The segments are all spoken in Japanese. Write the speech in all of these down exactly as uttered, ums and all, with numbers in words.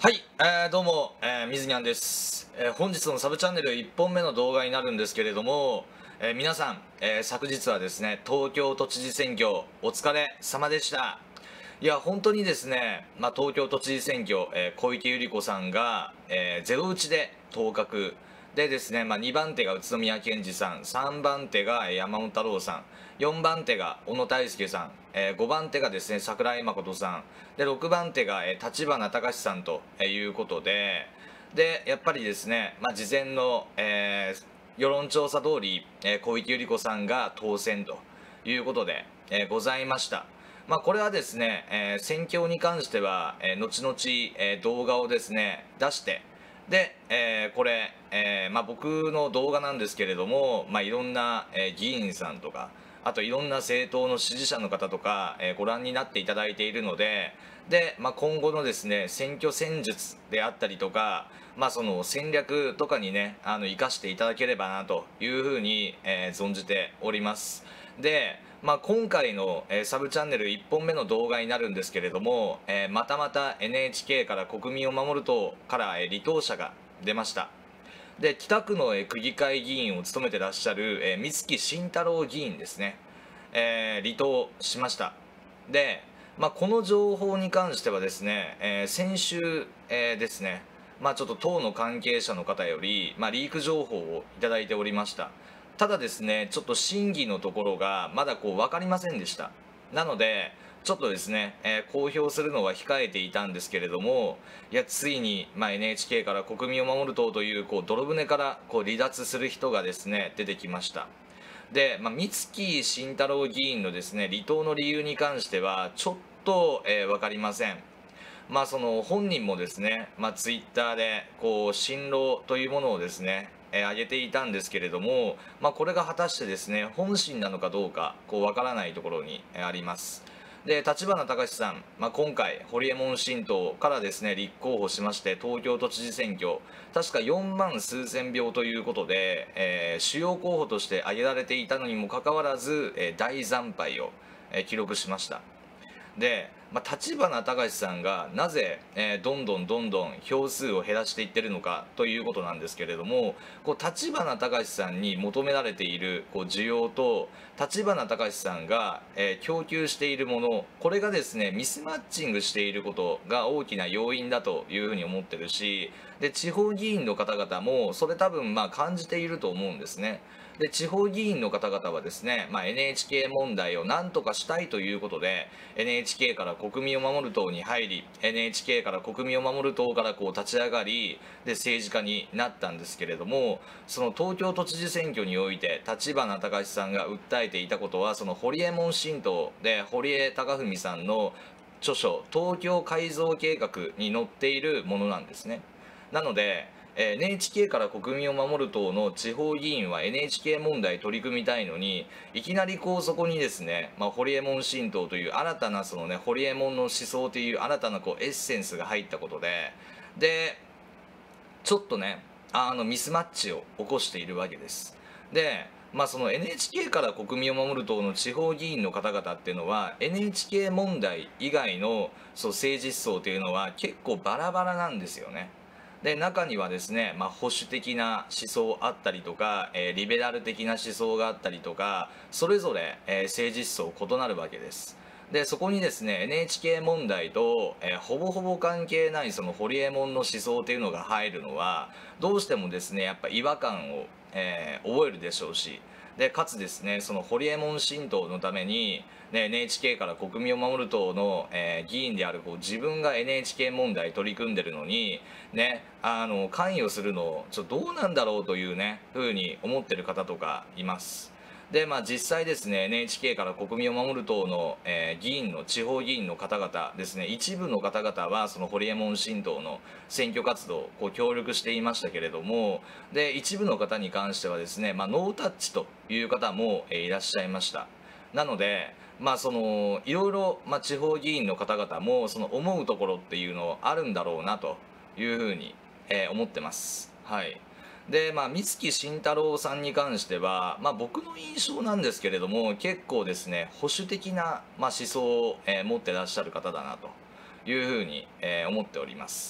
はい、えー、どうも、えー、みずにゃんです、えー、本日のサブチャンネルいっぽんめの動画になるんですけれども、えー、皆さん、えー、昨日はですね、東京都知事選挙お疲れ様でした。いや本当にですね、まあ、東京都知事選挙、えー、小池百合子さんが、えー、ゼロ打ちで当確でですね、まあ、にばん手が宇都宮健児さん、さんばん手が山本太郎さん、よんばん手が小野泰輔さん、えー、ごばん手がですね桜井誠さんで、ろくばん手が、えー、立花隆さんということで、でやっぱりですね、まあ、事前の、えー世論調査通り、えー、小池百合子さんが当選ということで、えーございました。まあ、これはですね、えー選挙に関しては、えー後々、えー動画をですね出して、で、えーこれ、えーまあ、僕の動画なんですけれども、まあ、いろんな、えー議員さんとか、あといろんな政党の支持者の方とか、えーご覧になっていただいているので、で、まあ、今後のですね選挙戦術であったりとか、まあ、その戦略とかにねあの生かしていただければなというふうに、えー存じております。で、まあ、今回の、えーサブチャンネルいっぽんめの動画になるんですけれども、えーまたまた エヌエイチケー から国民を守る党から、えー離党者が出ました。で北区の、えー区議会議員を務めてらっしゃる、えー、三月慎太郎議員ですね、えー離党しました。で、まあ、この情報に関してはですね、えー先週、えーですね、まあ、ちょっと党の関係者の方より、まあ、リーク情報をいただいておりました。ただですね、ちょっと真偽のところがまだこう分かりませんでした。なのでちょっとですね、えー公表するのは控えていたんですけれども、いやついに、まあ、エヌエイチケー から国民を守る党というこう泥船からこう離脱する人がですね出てきました。で、まあ、三月慎太郎議員のですね離党の理由に関してはちょっと、えー分かりません。まあその本人もですね、まあ、ツイッターでこう新郎というものをですね、えー、挙げていたんですけれども、まあ、これが果たしてですね本心なのかどうかこうわからないところにえーあります。で立花隆さん、まあ、今回ホリエモン新党からですね立候補しまして、東京都知事選挙確かよんまん数千票ということで、えー主要候補として挙げられていたのにもかかわらず、えー大惨敗を、えー記録しました。で、まあ、立花隆さんがなぜ、えーどんどんどんどん票数を減らしていってるのかということなんですけれども、こう立花隆さんに求められているこう需要と立花隆さんが、えー供給しているもの、これがですねミスマッチングしていることが大きな要因だというふうに思ってるし、で地方議員の方々もそれ多分まあ感じていると思うんですね。で地方議員の方々はですね、まあ、エヌエイチケー 問題を何とかしたいということで エヌエイチケー から国民を守る党に入り、 エヌエイチケー から国民を守る党からこう立ち上がりで政治家になったんですけれども、その東京都知事選挙において立花隆さんが訴えていたことは、そのホリエモン新党で堀江貴文さんの著書「東京改造計画」に載っているものなんですね。なのでえー エヌエイチケー から国民を守る党の地方議員は エヌエイチケー 問題取り組みたいのに、いきなりこうそこにですね、まあ、ホリエモン新党という新たなそのねホリエモンの思想という新たなこうエッセンスが入ったことで、でちょっとねあのミスマッチを起こしているわけです。でまあその エヌエイチケー から国民を守る党の地方議員の方々っていうのは エヌエイチケー 問題以外のそう政治思想というのは結構バラバラなんですよね。で中にはですね、まあ、保守的な思想あったりとか、えーリベラル的な思想があったりとか、それぞれ、えー政治思想異なるわけです。でそこにですね エヌエイチケー 問題と、えーほぼほぼ関係ないそのホリエモンの思想というのが入るのはどうしてもですねやっぱ違和感を、えー覚えるでしょうし、でかつですねそのホリエモン新党のために、ね、エヌエイチケー から国民を守る党の、えー議員であるこう自分が エヌエイチケー 問題取り組んでるのにねあの関与するのちょっとどうなんだろうというねふうに思ってる方とかいます。でまあ実際ですね エヌエイチケー から国民を守る党の、えー議員の地方議員の方々ですね、一部の方々はそのホリエモン新党の選挙活動こう協力していましたけれども、で一部の方に関してはですね、まあ、ノータッチという方も、えーいらっしゃいました。なのでまあそのいろいろ、まあ、地方議員の方々もその思うところっていうのあるんだろうなというふうに、えー思ってます。はい。でまあ三月慎太郎さんに関しては、まあ、僕の印象なんですけれども結構ですね保守的な、まあ、思想を、えー持ってらっしゃる方だなというふうに、えー思っております。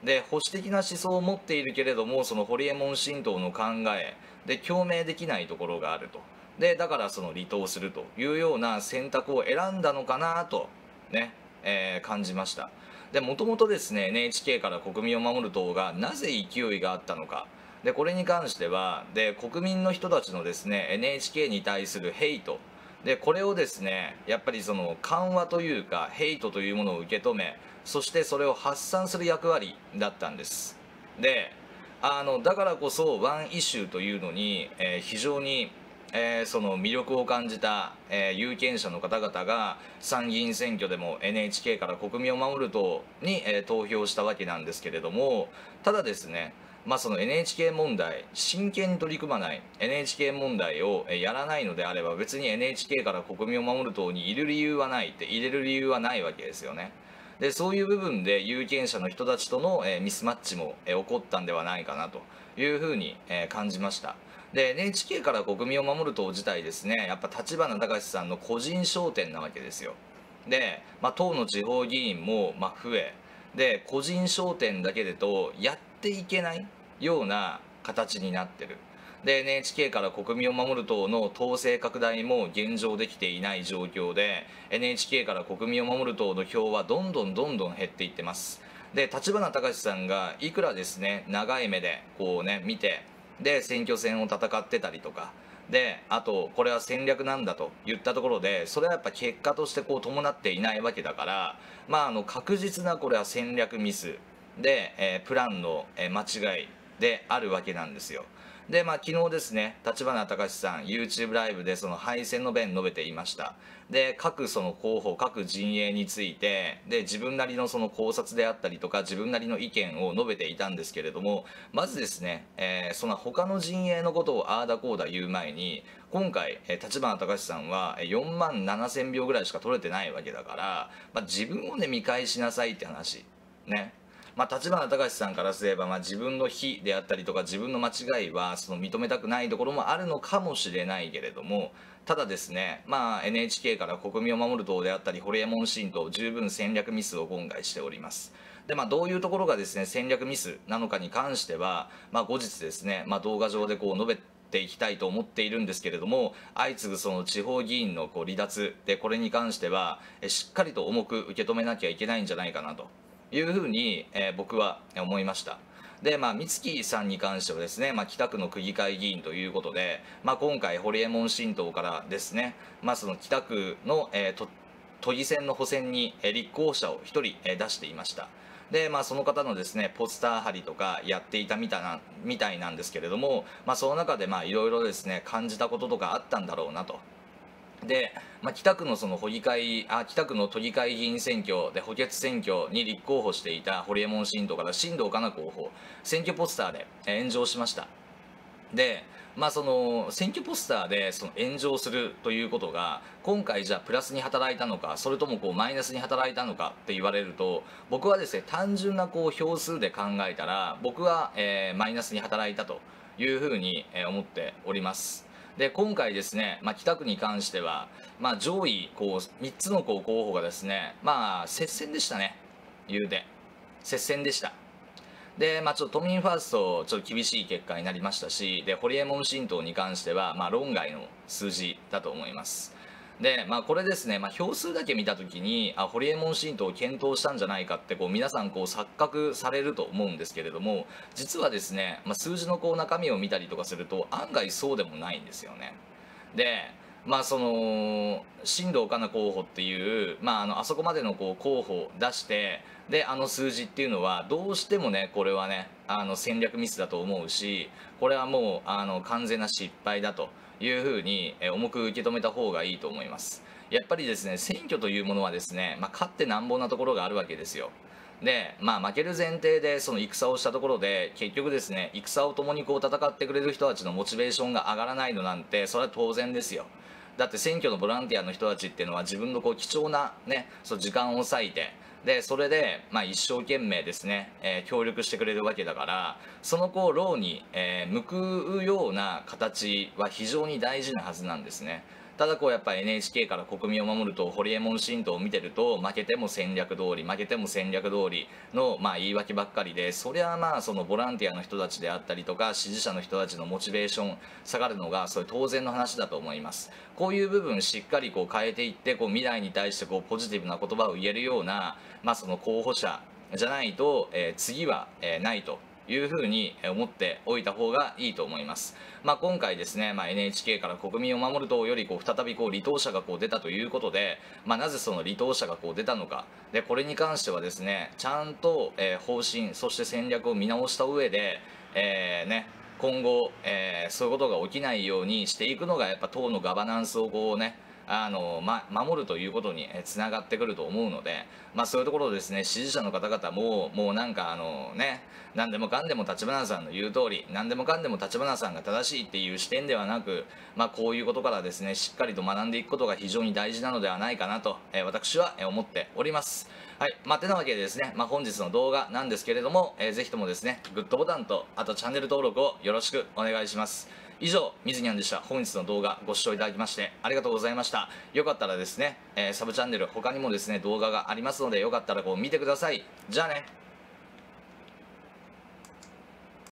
で保守的な思想を持っているけれども、そのホリエモン神道の考えで共鳴できないところがあると。でだからその離党するというような選択を選んだのかなとね、えー感じました。でもともとですね エヌエイチケー から国民を守る党がなぜ勢いがあったのか、でこれに関してはで国民の人たちのですね エヌエイチケー に対するヘイトで、これをですねやっぱりその緩和というかヘイトというものを受け止め、そしてそれを発散する役割だったんです。であのだからこそワンイシューというのに、えー非常にえーその魅力を感じた、えー有権者の方々が参議院選挙でも エヌエイチケー から国民を守る党に、えー投票したわけなんですけれども、ただですね、まあ、その エヌエイチケー 問題真剣に取り組まない エヌエイチケー 問題をえーやらないのであれば、別に エヌエイチケー から国民を守る党にいる理由はないって入れる理由はないわけですよね。でそういう部分で有権者の人たちとの、えーミスマッチも、えー起こったんではないかなというふうに、えー感じました。で エヌエイチケー から国民を守る党自体ですね、やっぱ立花隆さんの個人商店なわけですよ。で、まあ、党の地方議員も、まあ、増えで個人商店だけでとやっていけないような形になってる。で エヌエイチケー から国民を守る党の党勢拡大も現状できていない状況で、 エヌエイチケー から国民を守る党の票はどんどんどんどん減っていってます。で立花隆さんがいくらですね長い目でこうね見てで選挙戦を戦ってたりとかで、あとこれは戦略なんだと言ったところで、それはやっぱ結果としてこう伴っていないわけだから、まああの確実なこれは戦略ミスで、えープランの、えー間違いであるわけなんですよ。でまあ昨日ですね立花隆さん YouTube ライブでその敗戦の弁述べていました。で各その候補各陣営についてで自分なりのその考察であったりとか自分なりの意見を述べていたんですけれども、まずですね、えーその他の陣営のことをああだこうだ言う前に、今回えー立花隆さんはえーよんまんななせん票ぐらいしか取れてないわけだから、まあ、自分をね見返しなさいって話ね。まあ、立花隆さんからすれば、まあ、自分の非であったりとか自分の間違いはその認めたくないところもあるのかもしれないけれども、ただですね、まあ、エヌエイチケー から国民を守る党であったりホリエモン神道十分戦略ミスを今回しております。でまあ、どういうところがですね戦略ミスなのかに関しては、まあ、後日ですね、まあ、動画上でこう述べていきたいと思っているんですけれども、相次ぐその地方議員のこう離脱で、これに関してはえしっかりと重く受け止めなきゃいけないんじゃないかなというふうに、えー僕は思いました。でまあ美月さんに関してはですね、まあ、北区の区議会議員ということで、まあ、今回ホリエモン新党からですね、まあ、その北区の、えーと都議選の補選に、えー立候補者をひとり、えー出していました。でまあその方のですねポスター貼りとかやっていたみたいなみたいなんですけれども、まあ、その中でまあいろいろですね感じたこととかあったんだろうなと。で、まあ、北区のその保議会あ北区の都議会議員選挙で補欠選挙に立候補していたホリエモン新党から新藤かな候補、選挙ポスターでえー炎上しました。でまあその選挙ポスターでその炎上するということが今回じゃあプラスに働いたのか、それともこうマイナスに働いたのかって言われると、僕はですね単純なこう票数で考えたら僕は、えーマイナスに働いたというふうにえー思っております。で今回ですね、まあ、北区に関しては、まあ、上位こうみっつのこう候補がですね、まあ接戦でしたね。言うて接戦でした。で、まあ、ちょっと都民ファーストちょっと厳しい結果になりましたし、でホリエモン新党に関しては、まあ、論外の数字だと思います。で、まあ、これですね、まあ、票数だけ見た時にあホリエモン新党を検討したんじゃないかってこう皆さんこう錯覚されると思うんですけれども、実はですね、まあ、数字のこう中身を見たりとかすると案外そうでもないんですよね。でまあその新藤かな候補っていう、まあ、あのあそこまでのこう候補を出してであの数字っていうのはどうしてもねこれはねあの戦略ミスだと思うし、これはもうあの完全な失敗だというふうにえ重く受け止めた方がいいと思います。やっぱりですね選挙というものはですね、まあ、勝ってなんぼなところがあるわけですよ。でまあ負ける前提でその戦をしたところで結局ですね戦を共にこう戦ってくれる人たちのモチベーションが上がらないのなんてそれは当然ですよ。だって選挙のボランティアの人たちっていうのは自分のこう貴重なねそう時間を割いてでそれでまあ一生懸命ですね、えー協力してくれるわけだから、そのこう労に、えー報うような形は非常に大事なはずなんですね。 ただこうやっぱ エヌエイチケー から国民を守るとホリエモン神道を見てると、負けても戦略通り負けても戦略通りのまあ言い訳ばっかりで、そりゃまあそのボランティアの人たちであったりとか支持者の人たちのモチベーション下がるのがそれ当然の話だと思います。こういう部分しっかりこう変えていって、こう未来に対してこうポジティブな言葉を言えるような、まあ、その候補者じゃないと、えー、次は、えー、ないというふうに思っておいた方がいいと思います。まあ、今回ですね、まあ、エヌエイチケー から国民を守る党よりこう再びこう離党者がこう出たということで、まあ、なぜその離党者がこう出たのかで、これに関してはですねちゃんと、えー、方針そして戦略を見直した上で、えーね、今後、えー、そういうことが起きないようにしていくのがやっぱ党のガバナンスをこうねあの、ま、守るということにつながってくると思うので、まあ、そういうところですね支持者の方々ももうなんかあのね何でもかんでも立花さんの言う通り何でもかんでも立花さんが正しいっていう視点ではなく、まあ、こういうことからですねしっかりと学んでいくことが非常に大事なのではないかなと、えー、私は思っております。はい、まあ、てなわけでですね、まあ、本日の動画なんですけれども、えー、ぜひともですねグッドボタンとあとチャンネル登録をよろしくお願いします。以上、みずにゃんでした。本日の動画ご視聴いただきましてありがとうございました。よかったらですね、えー、サブチャンネル他にもですね動画がありますのでよかったらこう見てください。じゃあね。